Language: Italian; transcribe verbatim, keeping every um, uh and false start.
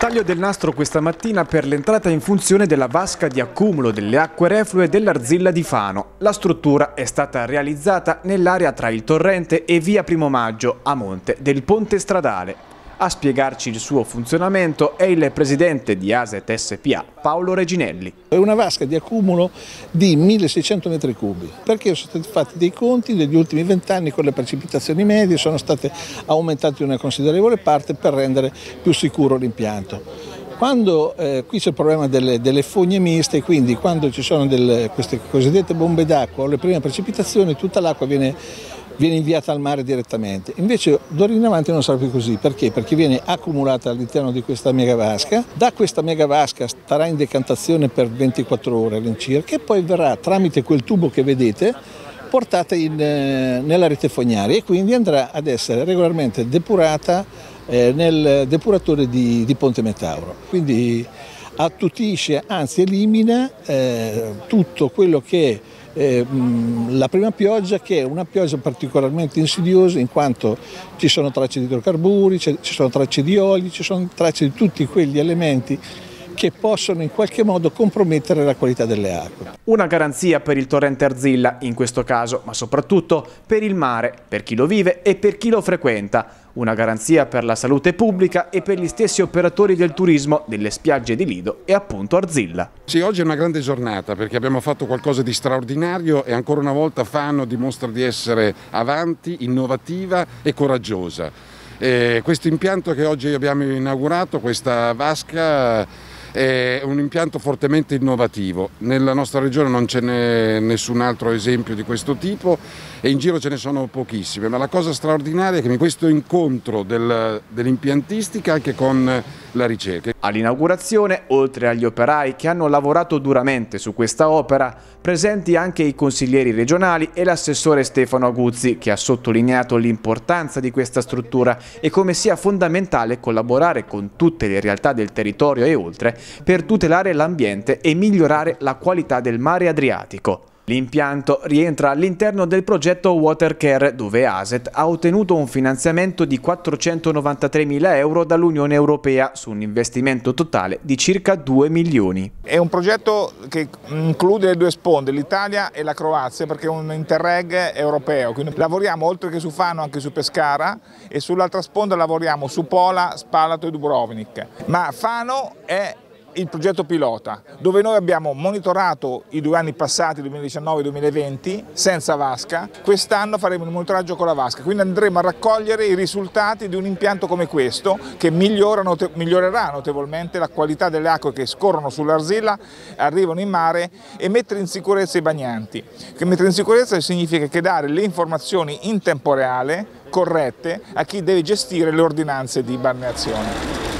Taglio del nastro questa mattina per l'entrata in funzione della vasca di accumulo delle acque reflue dell'Arzilla di Fano. La struttura è stata realizzata nell'area tra il torrente e via Primo Maggio, a monte del ponte stradale. A spiegarci il suo funzionamento è il presidente di Aset S P A, Paolo Reginelli. È una vasca di accumulo di milleseicento metri cubi, perché sono stati fatti dei conti negli ultimi vent'anni con le precipitazioni medie, sono state aumentate una considerevole parte per rendere più sicuro l'impianto. Quando eh, qui c'è il problema delle, delle fogne miste, quindi quando ci sono delle, queste cosiddette bombe d'acqua o le prime precipitazioni, tutta l'acqua viene viene inviata al mare direttamente. Invece d'ora in avanti non sarà più così. Perché? Perché viene accumulata all'interno di questa mega vasca, da questa mega vasca starà in decantazione per ventiquattro ore all'incirca e poi verrà tramite quel tubo che vedete portata in, eh, nella rete fognaria e quindi andrà ad essere regolarmente depurata eh, nel depuratore di, di Ponte Metauro. Quindi attutisce, anzi elimina eh, tutto quello che è Eh, la prima pioggia, che è una pioggia particolarmente insidiosa in quanto ci sono tracce di idrocarburi, ci sono tracce di oli, ci sono tracce di tutti quegli elementi che possono in qualche modo compromettere la qualità delle acque. Una garanzia per il torrente Arzilla in questo caso, ma soprattutto per il mare, per chi lo vive e per chi lo frequenta. Una garanzia per la salute pubblica e per gli stessi operatori del turismo delle spiagge di Lido e appunto Arzilla. Sì, oggi è una grande giornata perché abbiamo fatto qualcosa di straordinario e ancora una volta Fano dimostra di essere avanti, innovativa e coraggiosa. E questo impianto che oggi abbiamo inaugurato, questa vasca, è un impianto fortemente innovativo. Nella nostra regione non ce n'è nessun altro esempio di questo tipo e in giro ce ne sono pochissime, ma la cosa straordinaria è che questo incontro del, dell'impiantistica anche con la ricerca. All'inaugurazione, oltre agli operai che hanno lavorato duramente su questa opera, presenti anche i consiglieri regionali e l'assessore Stefano Aguzzi, che ha sottolineato l'importanza di questa struttura e come sia fondamentale collaborare con tutte le realtà del territorio e oltre per tutelare l'ambiente e migliorare la qualità del mare Adriatico. L'impianto rientra all'interno del progetto Watercare, dove Aset ha ottenuto un finanziamento di quattrocentonovantatremila euro dall'Unione Europea su un investimento totale di circa due milioni. È un progetto che include le due sponde, l'Italia e la Croazia, perché è un interreg europeo. Quindi lavoriamo oltre che su Fano anche su Pescara e sull'altra sponda lavoriamo su Pola, Spalato e Dubrovnik. Ma Fano è il progetto pilota, dove noi abbiamo monitorato i due anni passati, duemiladiciannove e duemilaventi, senza vasca. Quest'anno faremo il monitoraggio con la vasca, quindi andremo a raccogliere i risultati di un impianto come questo che migliora, note, migliorerà notevolmente la qualità delle acque che scorrono sull'Arzilla, arrivano in mare e mettere in sicurezza i bagnanti. Che mettere in sicurezza significa che dare le informazioni in tempo reale, corrette, a chi deve gestire le ordinanze di balneazione.